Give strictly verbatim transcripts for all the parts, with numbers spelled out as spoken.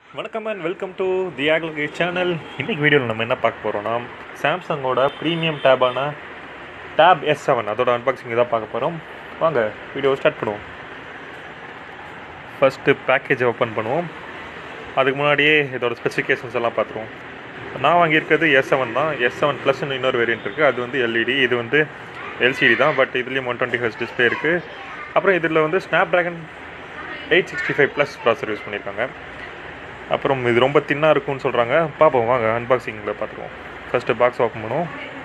வணக்கம் and welcome to the ஆக்லகேட் channel. இன்றைக்கி வீடியோவில் நம்ம என்ன பார்க்க போகிறோம்னா, சாம்சங்கோட ப்ரீமியம் டேபான டேப் எஸ் செவன் அதோட அன்பாக்சிங் தான் பார்க்க போகிறோம். வாங்க வீடியோ ஸ்டார்ட் பண்ணுவோம். ஃபஸ்ட்டு பேக்கேஜை ஓப்பன் பண்ணுவோம். அதுக்கு முன்னாடியே இதோட ஸ்பெசிஃபிகேஷன்ஸ் எல்லாம் பார்த்துருவோம். நான் வாங்கியிருக்கிறது எஸ் செவன் தான். எஸ் செவன் ப்ளஸ்ன்னு இன்னொரு வேரியன்ட் இருக்குது. அது வந்து எல்இடி, இது வந்து எல்சிடி தான். பட் இதுலேயும் ஒன் டுவெண்ட்டி ஹெர்ட்ஸ் டிஸ்பிளே இருக்குது. அப்புறம் இதில் வந்து Snapdragon eight sixty five plus processor use பண்ணியிருக்காங்க. அப்புறம் இது ரொம்ப தின்னாக இருக்கும்னு சொல்கிறாங்க. பார்ப்போம் வாங்க அன்பாக்சிங்கில் பார்த்துக்குவோம். ஃபஸ்ட்டு பாக்ஸ் ஓப்பன் பண்ணுவோம்.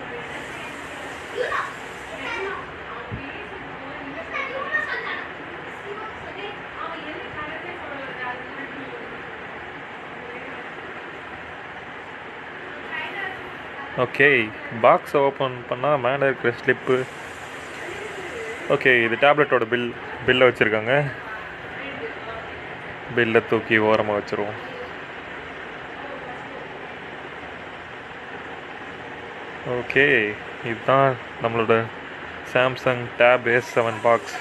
ஓகே, பாக்ஸை ஓப்பன் பண்ணால் மேலே இருக்கிற ஸ்லிப்பு. ஓகே, இது டேப்லெட்டோட பில் பில்லை வச்சுருக்காங்க. பில்லை தூக்கி ஓரமாக வச்சுருவோம். ஓகே, இதுதான் நம்மளோட Samsung tab S seven box.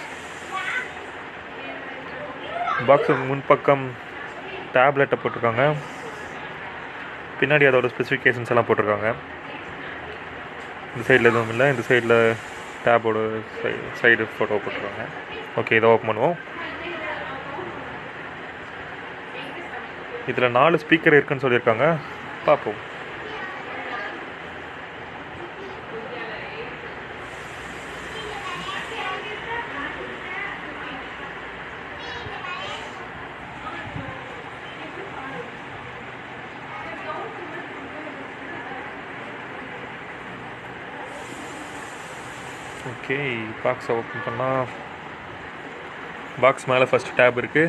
பாக்ஸுக்கு முன்பக்கம் டேப்லெட்டை போட்டிருக்காங்க. பின்னாடி அதோட ஸ்பெசிஃபிகேஷன்ஸ் எல்லாம் போட்டிருக்காங்க. இந்த சைடில் எதுவும் இல்லை. இந்த சைடில் டேபோட சை சைடு ஃபோட்டோ போட்டிருக்காங்க. ஓகே, இதை ஓப்பன் பண்ணுவோம். இதில் நாலு ஸ்பீக்கர் இருக்குன்னு சொல்லியிருக்காங்க. பார்ப்போம். ஓகே, பாக்ஸை ஓப்பன் பண்ணால் பாக்ஸ் மேலே ஃபஸ்ட்டு டேப் இருக்குது.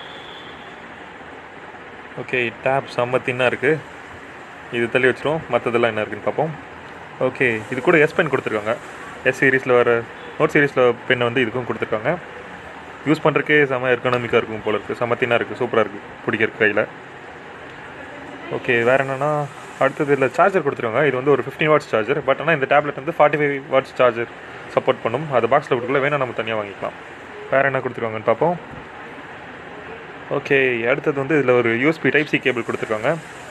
ஓகே, டேப் செம்ம தின்னாக இருக்குது. இது தள்ளி வச்சிரும். மற்றதெல்லாம் என்ன இருக்குன்னு பார்ப்போம். ஓகே, இது கூட எஸ் பென் கொடுத்துருக்காங்க. எஸ் சீரீஸில் வர நோட் சீரீஸில் பென் வந்து இதுக்கும் கொடுத்துருக்காங்க. யூஸ் பண்ணுறக்கே செம்ம எர்கனாமிக்காக இருக்கும் போல இருக்குது. செம்ம தின்னாக இருக்குது. சூப்பராக இருக்குது பிடிக்கிறதுக்கு கையில். ஓகே, வேறு என்னென்னா அடுத்தது இதில் சார்ஜர் கொடுத்துருக்காங்க. இது வந்து ஒரு ஃபிஃப்டின் வாட்ஸ் சார்ஜர். பட் ஆனால் இந்த டேப்லெட் வந்து forty five watts charger support பண்ணும். அது பாக்ஸில் கொடுக்கல, வேணால் நம்ம தனியாக வாங்கிக்கலாம். வேறு என்ன கொடுத்துருக்காங்கன்னு பார்ப்போம். ஓகே, அடுத்தது வந்து இதில் ஒரு யூஎஸ்பி டைப் சி கேபிள் கொடுத்துருக்காங்க.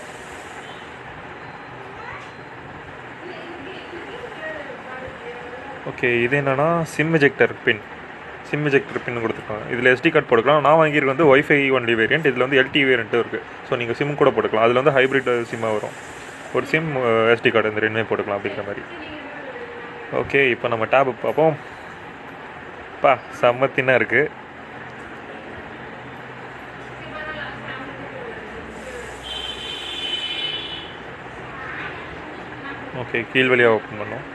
ஓகே, இது என்னென்னா SIM ejector pin SIM ejector pin கொடுத்துருக்காங்க. இதில் எஸ்டி கார்டு போட்டுக்கலாம். நான் வாங்கியிருக்க வந்து ஒய்ஃபை ஒன்லி வேரியன்ட். இதில் வந்து எல்டி வேரியண்ட்டும் இருக்குது. ஸோ நீங்கள் சிம் கூட போட்டுக்கலாம். அதில் வந்து ஹைப்ரிட் சிம்மாக வரும். ஒரு சிம் எஸ்டி கார்டு இந்த ரெண்டுமே போட்டுக்கலாம் அப்படிங்கிற மாதிரி. ஓகே, இப்போ நம்ம டேபு பார்ப்போம். பா செம்ம தின்னாக இருக்குது. ஓகே, கீழ் வழியாக ஓப்பன் பண்ணோம்.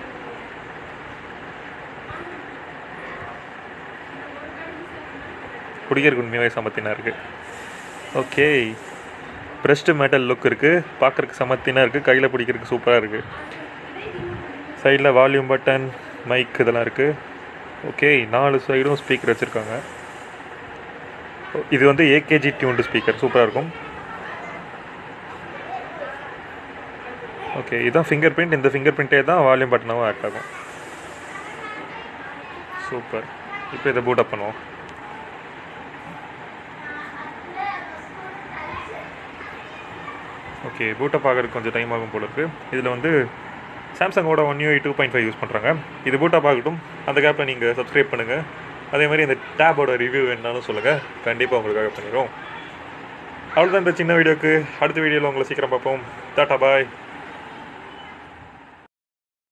பிடிக்கிறதுக்கு உண்மையாகவே சமத்தினாக இருக்குது. ஓகே, பிரஸ்ட்டு மெட்டல் லுக் இருக்குது. பார்க்குறதுக்கு சமத்தினாக இருக்குது. கையில் பிடிக்கிறதுக்கு சூப்பராக இருக்குது. சைடில் வால்யூம் பட்டன், மைக் இதெல்லாம் இருக்குது. ஓகே, நாலு சைடும் ஸ்பீக்கர் வச்சுருக்காங்க. இது வந்து ஏகேஜி டியூன்டு ஸ்பீக்கர். சூப்பராக இருக்கும். ஓகே, இதுதான் ஃபிங்கர் பிரிண்ட். இந்த ஃபிங்கர் பிரிண்ட்டே தான் வால்யூம் பட்டனாகவும் ஆக்ட் ஆகும். சூப்பர். இப்போ இதை பூட் அப் பண்ணுவோம். ஓகே, பூட் அப் ஆகிறதுக்கு கொஞ்சம் டைம் ஆகும் போல இருக்குது. இதில் வந்து சாம்சங்கோட One UI two point five use பண்ணுறாங்க. இது பூட் அப் ஆகட்டும். அந்த கேப்பில் நீங்கள் சப்ஸ்கிரைப் பண்ணுங்கள். அதே மாதிரி இந்த டேபோட ரிவ்யூ வேணுனாலும் சொல்லுங்கள். கண்டிப்பாக உங்களுக்காக பண்ணிடுவோம். அவ்வளோதான் இந்த சின்ன வீடியோக்கு. அடுத்த வீடியோவில் உங்களை சீக்கிரம் பார்ப்போம். டாட்டா பாய்.